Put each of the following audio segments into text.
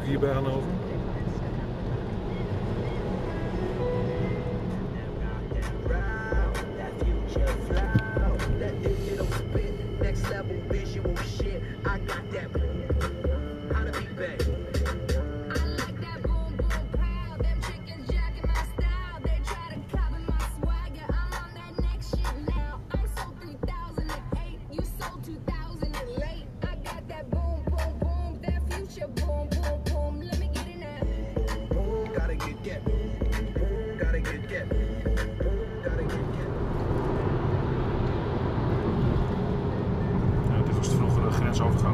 hierbij Hannover? Dit was de vroegere grensovergang.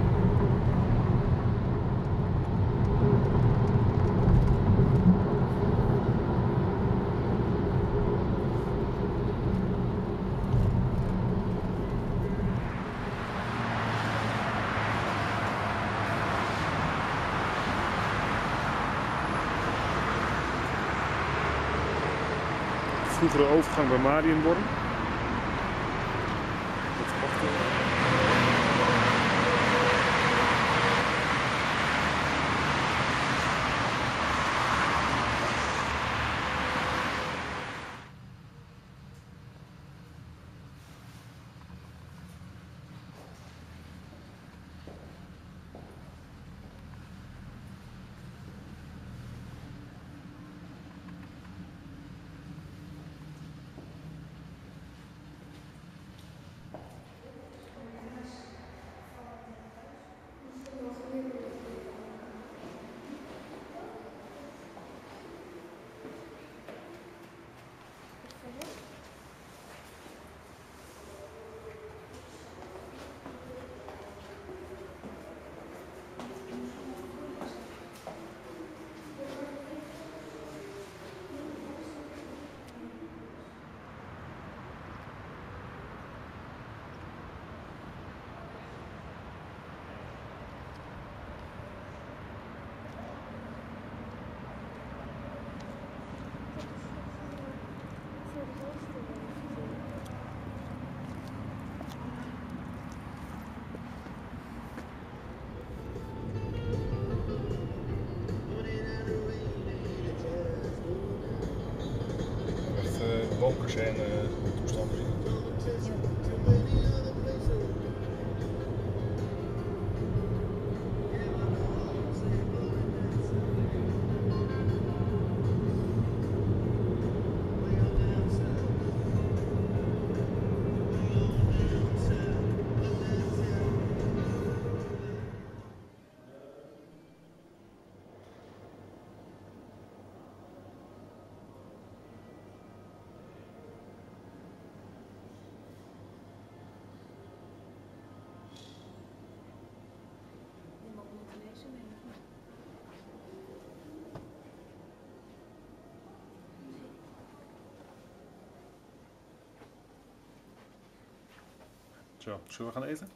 Vroegere overgang bij Mariënborn. Bunkers en toestanden zien. Zo, zullen we gaan eten?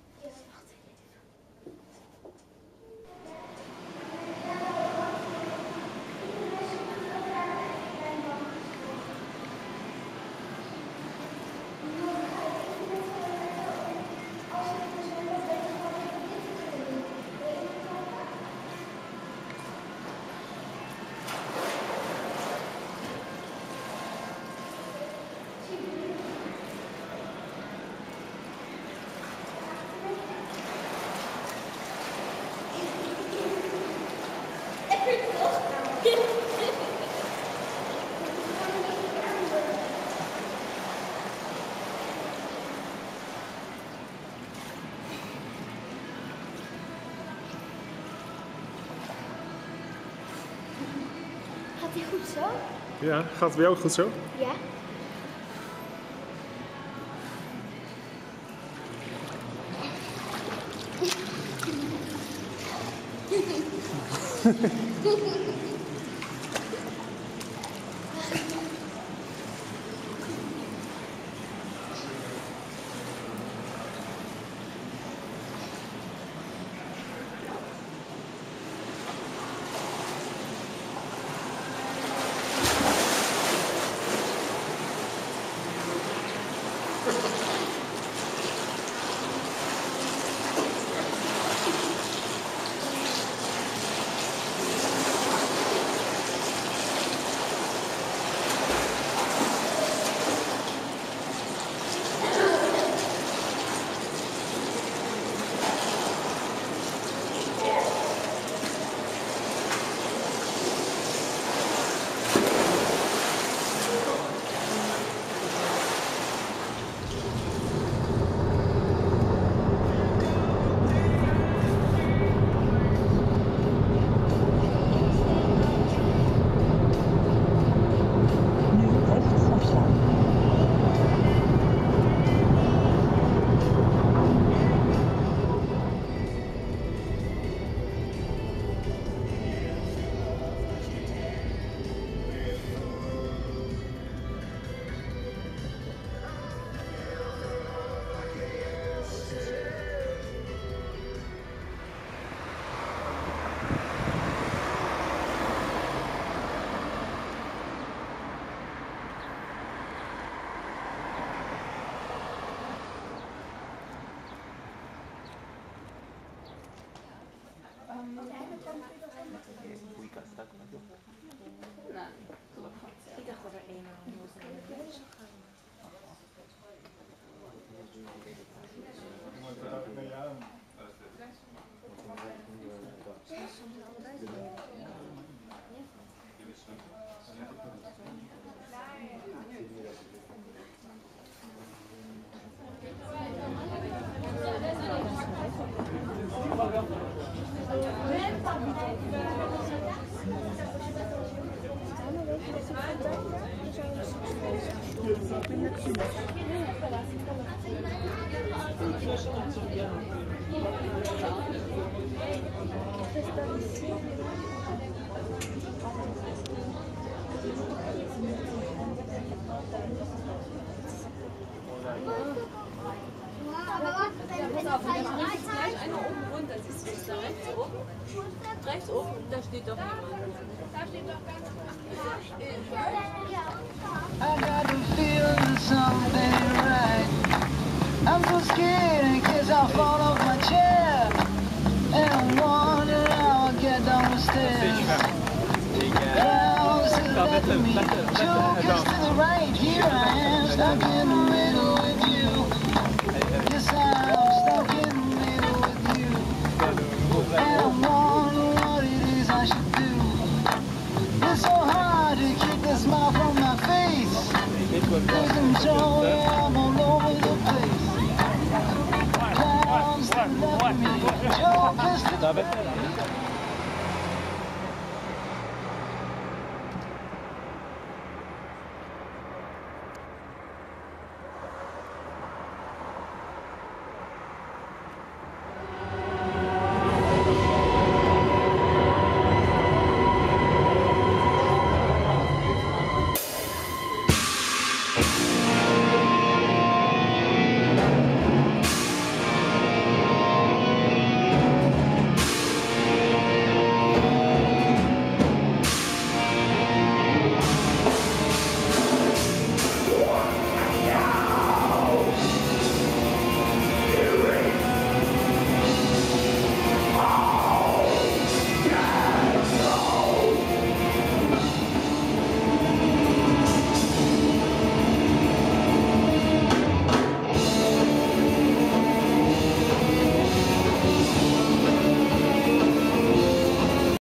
Gaat die goed zo? Ja, gaat het bij jou goed zo? Ja. Ik dacht dat er eenmaal moest zijn. Rechts oben, da steht doch niemand. Da steht doch ganz I got the feeling something right. I'm so scared in case I fall off my chair. And I'm wondering how I'll get down the stairs. Clowns to the left of me, jokers to the right. Here I am, stuck in the middle with you. Yes, I'm stuck in the middle with you. And I'm wondering what it is I should do. It's so hard to keep the smile from my face. Losing control, yeah, I'm all over the place. Clowns to the left of me, jokers to the right.